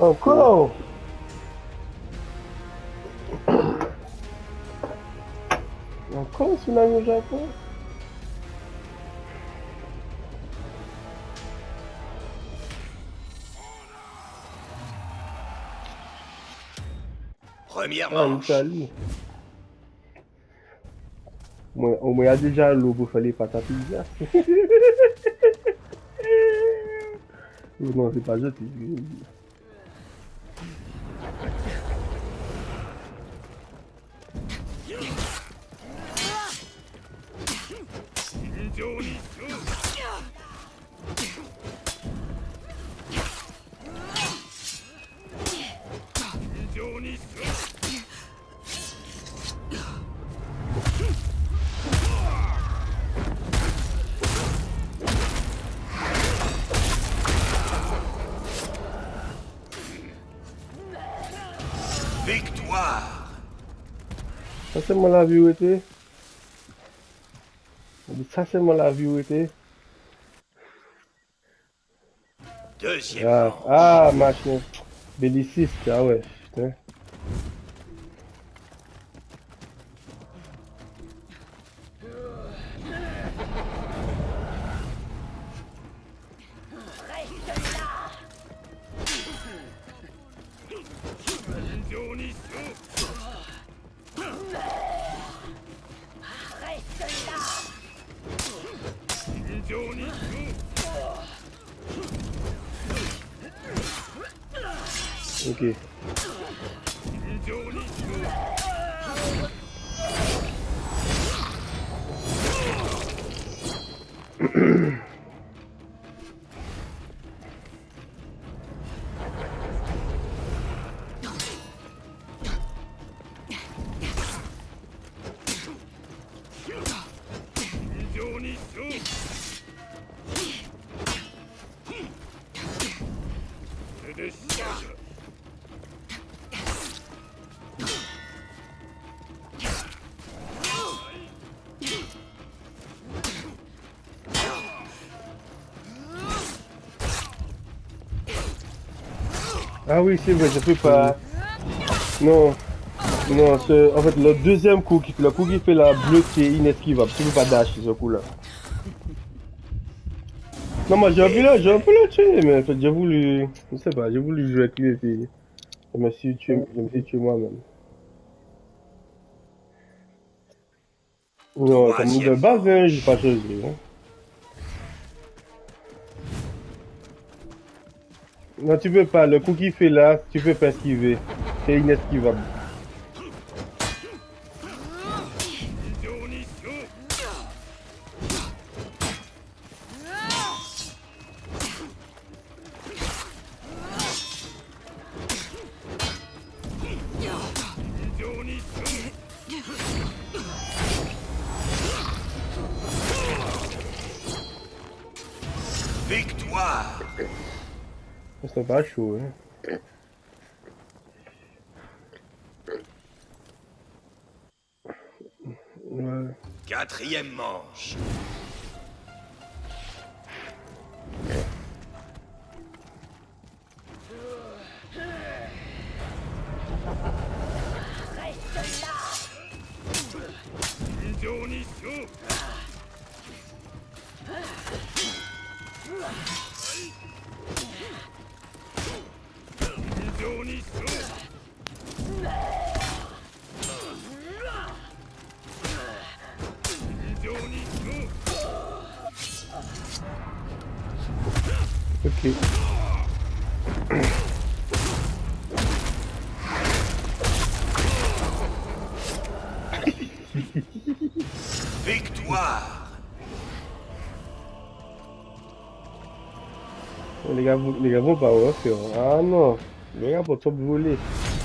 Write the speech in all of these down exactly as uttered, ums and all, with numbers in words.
Encore. Encore tsunami au Japon. Première Ah, en manche. Italie. Moi, au moins, il y a déjà l'eau pour faire les pâtes à pizza. Non, c'est pas jeté. Victoire. Ça, c'est moi la vérité. Ça, c'est moi la vérité. Deuxième Ah, manche. ah, machin. Belliciste, ah ouais, putain. Ok. Ah oui, c'est vrai, je peux pas. Non, non, c'est- en fait, le deuxième coup, qui- le coup qui fait la bleue, c'est inesquivable. Tu peux pas dash ce coup-là. Non, moi j'ai envie là, j'ai un peu le tuer, mais en fait, j'ai voulu. Je sais pas, j'ai voulu jouer avec lui et puis. Je me suis tué, je me suis tué moi-même. Non, comme de Troisième base, hein, j'ai manche. pas choisi. Hein. Non, tu peux pas, le coup qu'il fait là, tu peux pas esquiver. C'est inesquivable. Victoire. C'est pas chaud, hein. Ouais. Quatrième manche. Ok. Victoire. Les gars, vous- les gars vont pas refaire. Ah non, les gars vont tout brûler.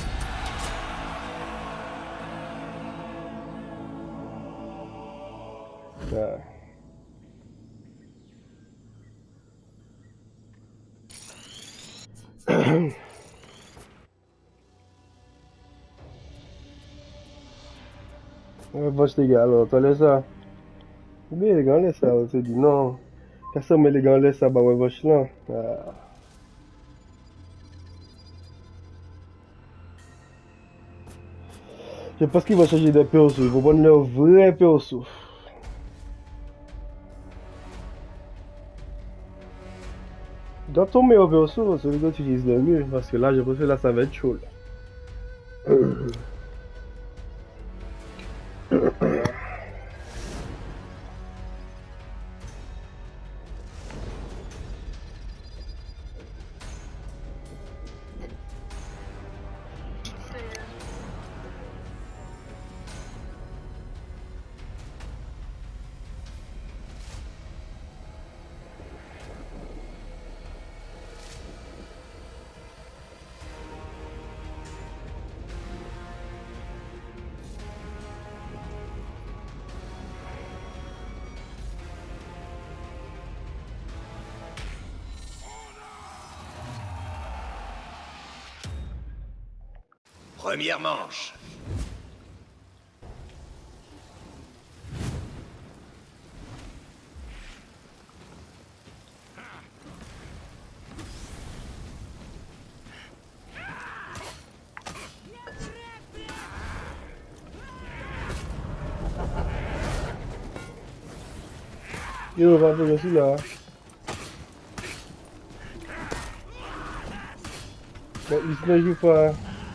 Ah. Ouais, bon, les gars, alors, t'as laissé ça. Mais les gars, laisse ça, on se dit non. Qu'est-ce que mais les gars, laisse ça, bah ouais, vache là. Ah. Je pense qu'il va changer de perso, il va prendre leur vrai perso. Dans ton meilleur perso, celui que tu utilises le mieux, parce que là, je pense que là, ça va être chaud. Là. Première manche. Yo, va faire aussi là. Bon, il se ne joue pas.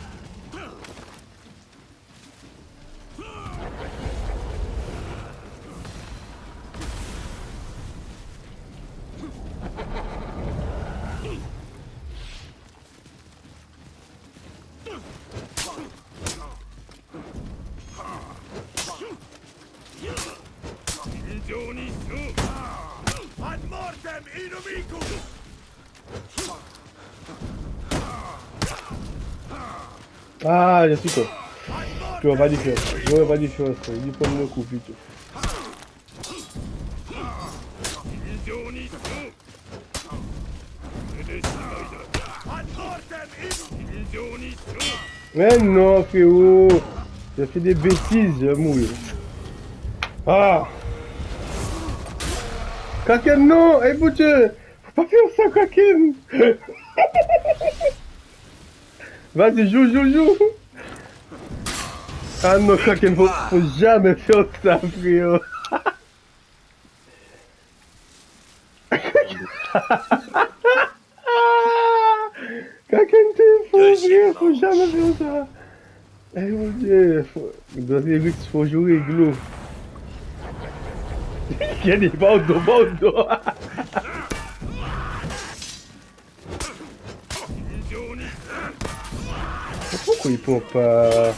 Ah, je suis con. Tu vois pas de différence. Je vois pas de différence. Il prend le coup plutôt. Mais non, frérot. J'ai fait des bêtises, je vais mourir. Ah! Kaken, non! Eh, bouche! Faut pas faire ça, Kaken! Vas-y, joue, joue, joue! Ah non, Kaken, faut, faut jamais faire ça, frérot! Kaken, t'es fou, frérot! Faut jamais faire ça! Eh mon dieu! Faut... Dans les risques, faut jouer réglo! Il y a des bandes, bandes! Pourquoi il peut pas...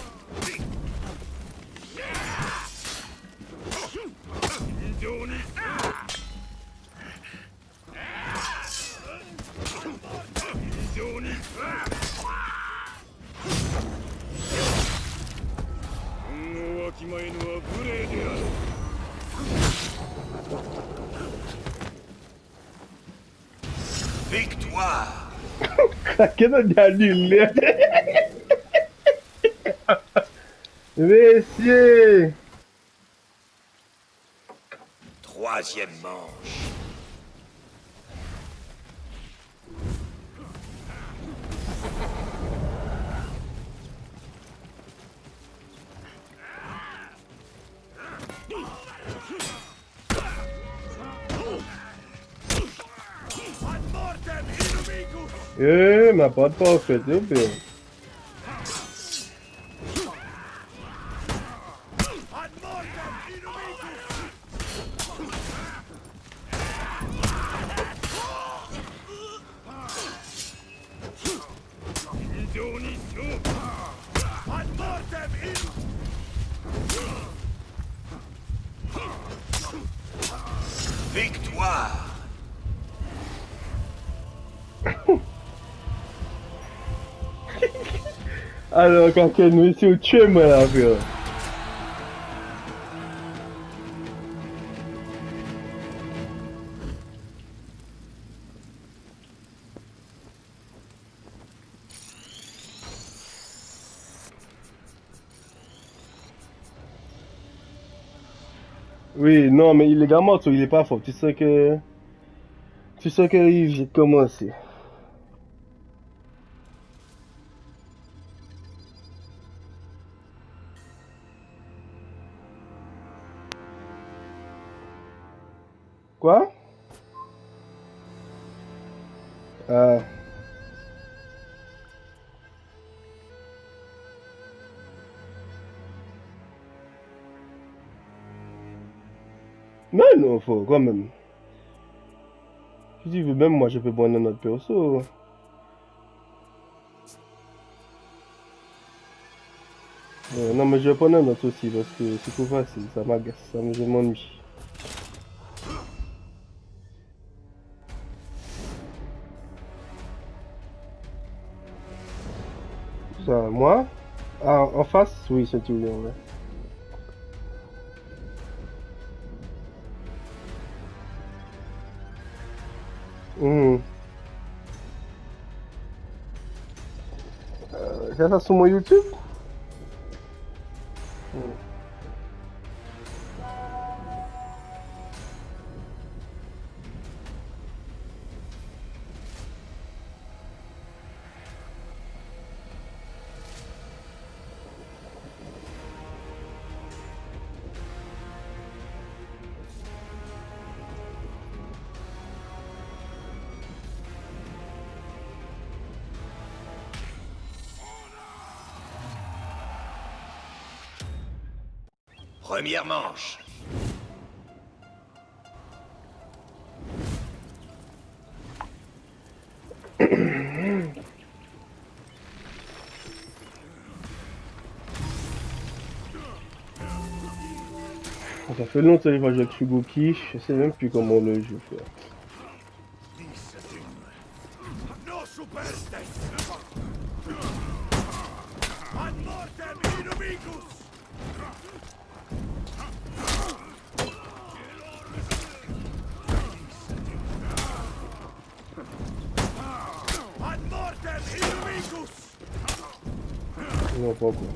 Victoire. Kaken a annulé. Messieurs. Troisième manche. Eh, ma porte parfaite, s'il vous plaît. Victoire. Alors, Kaken, monsieur, tuez-moi là, frère. Oui, non, mais il est gamin, il est pas fort. Tu sais que... Tu sais qu'il vient de commencer. Quoi? Euh... Non, non, faut quand même. Si tu veux, même moi, je peux prendre un autre perso. Euh, non, mais je vais prendre un autre aussi parce que c'est trop facile, ça m'agace, ça me je m'ennuie. Ça, moi? Ah, en face? Oui, c'est tout bien, ouais. Mmh. Euh, c'est ça sur mon YouTube? Mmh. Première manche. Ça fait longtemps que je joue avec Shugoki, je sais même plus comment le jeu fait. Non, pas encore.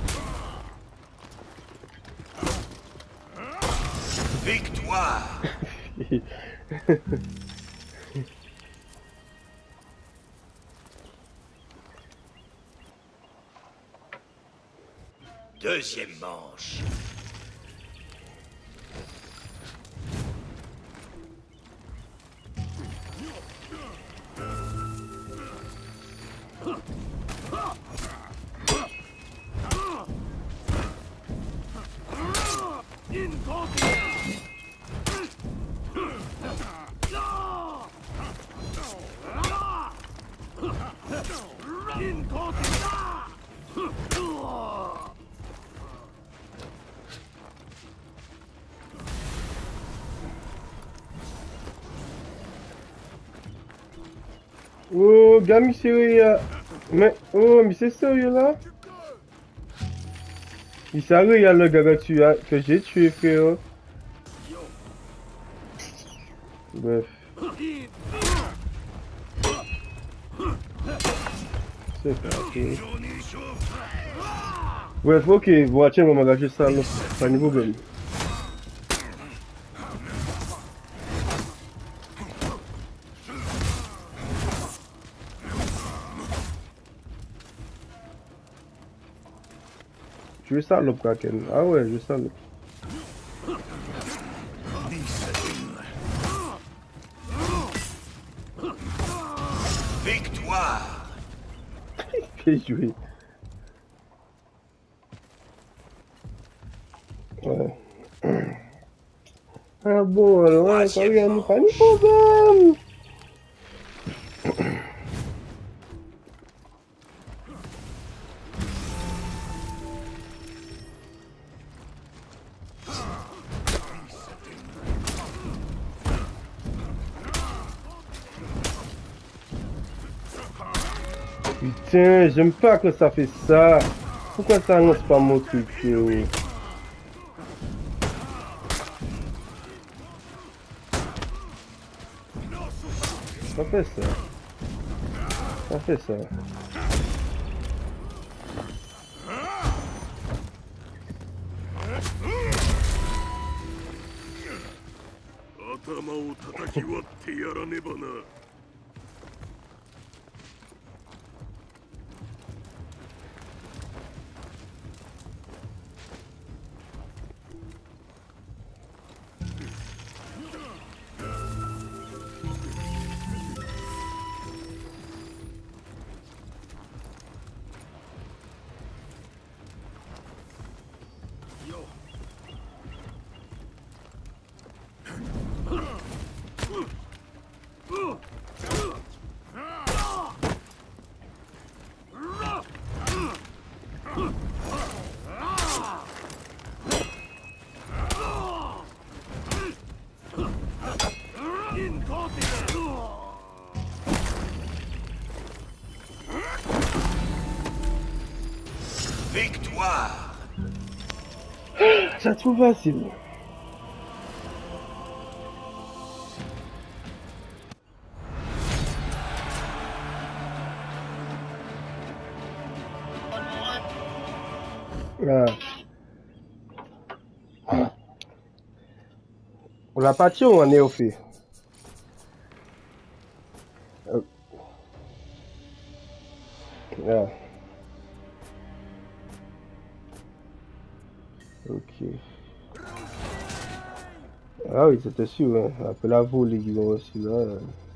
Victoire. Deuxième manche. Oh, Gami sérieux. Mais, oh, mais c'est sérieux là? Il sérieux, il y a le gars que, tu as, que j'ai tué, frère. Bref. C'est parti. Bref, ok, bon, tiens, on va m'engager ça, là. Pas de problème. Je veux ça, le Kraken. Ah ouais, je veux ça, le. Victoire. Bien joué. Ouais. Ah bon, alors, ouais, ça regarde, pas de problème. Putain, j'aime pas que ça fait ça. Pourquoi ça lance pas mon truc, yo? Ça fait ça. Ça fait ça. Victoire. Ça trop facile. Ah. On l'a pas tiré ou on est au fait? Euh. Ah. Ok. Ah oui, c'était sûr, hein. Après la volée qu'ils ont reçu là.